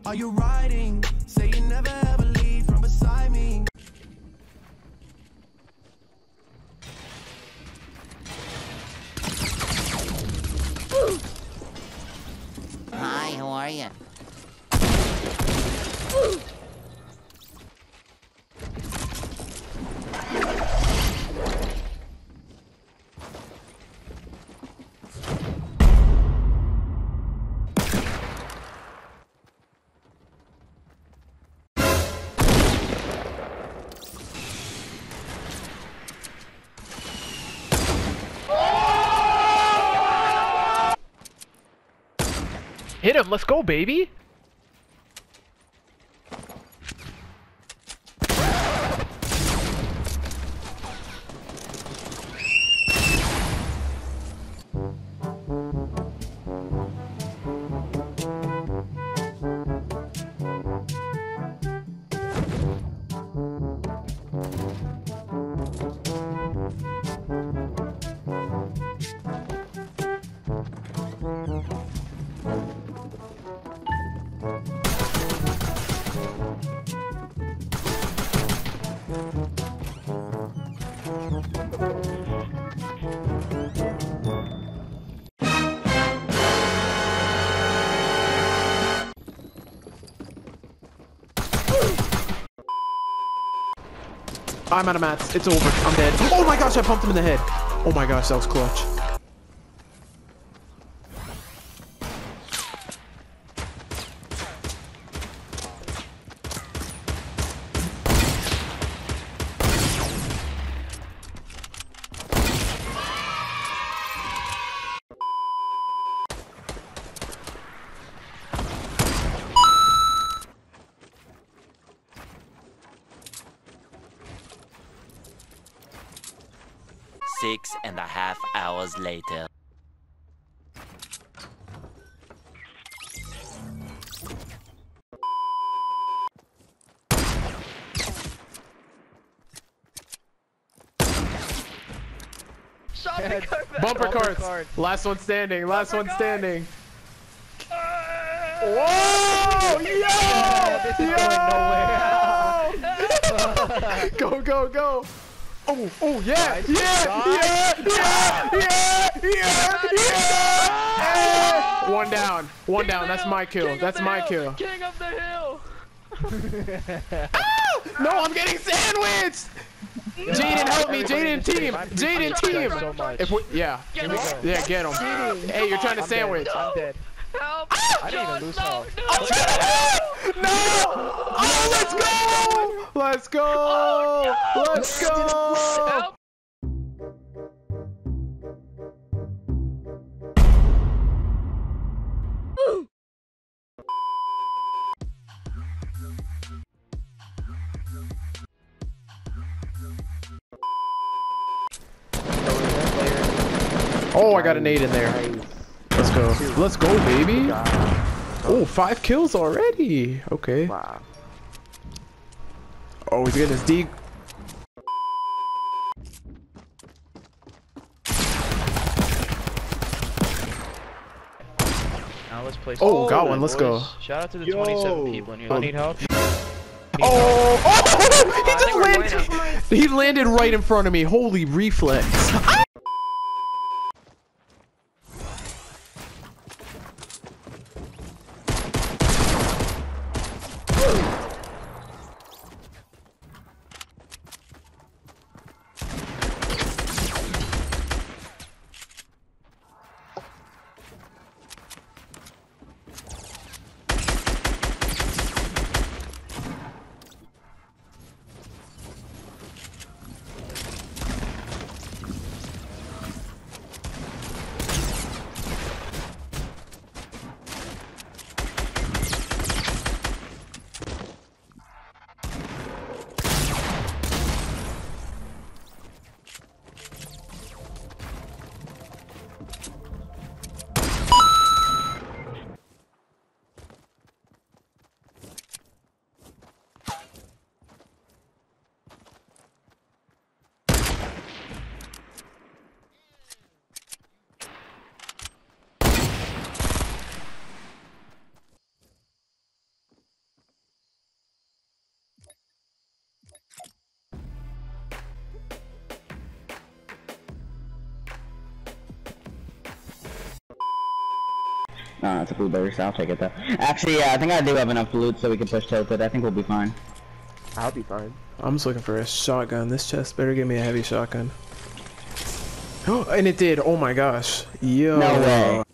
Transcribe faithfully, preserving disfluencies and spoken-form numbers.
Are you riding? Say you never ever leave from beside me. Hi, how are you? Hit him, let's go, baby! I'm out of mats. It's over. I'm dead. Oh my gosh, I pumped him in the head. Oh my gosh, that was clutch. Six and a half hours later. Bumper cards. cards. Last one standing. Last Bumper one standing. Whoa! Yo! This is going nowhere. Go, go, go. Oh, oh, yeah, yeah, yeah, yeah, yeah, yeah, yeah. One down. One down. That's my kill. That's my kill. King of the hill. Ah! No, I'm getting sandwiched. Jaden, help me. Jaden, team. Jaden, team. If we, yeah. Yeah, get him. Hey, you're trying to sandwich. I'm dead. Help! Ah! I didn't even lose health. No! No! Oh, let's go! Let's go! Oh, no. Let's go! Help. Oh, I got a nade in there. Let's go. Let's go, baby. Oh, five kills already. Okay. Wow. Oh, he's getting his D. Now let's play. Oh, got one. Let's go. Shout out to the Yo. twenty-seven people in here. I need help. Need oh, help. oh, he just landed. He landed right in front of me. Holy reflex. No, it's a blueberry, so I'll take it though. Actually, yeah, I think I do have enough loot so we can push tilted. I think we'll be fine. I'll be fine. I'm just looking for a shotgun. This chest better give me a heavy shotgun. Oh, and it did. Oh my gosh. Yo. No way.